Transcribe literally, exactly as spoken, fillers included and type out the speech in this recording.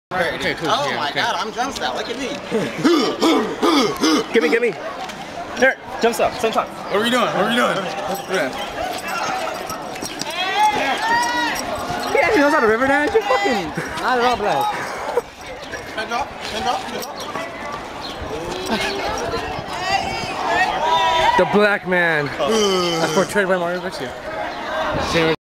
Right, okay, cool. Oh yeah, my okay. god, I'm jump style. Look at me. Give me, give me. Here, jump stop, same time. What are we doing? What are we doing? Yeah. He actually knows how to river dance. You're fucking not at all black. Stand up, stand up, stand up. The black man. That's portrayed by Mario Garcia.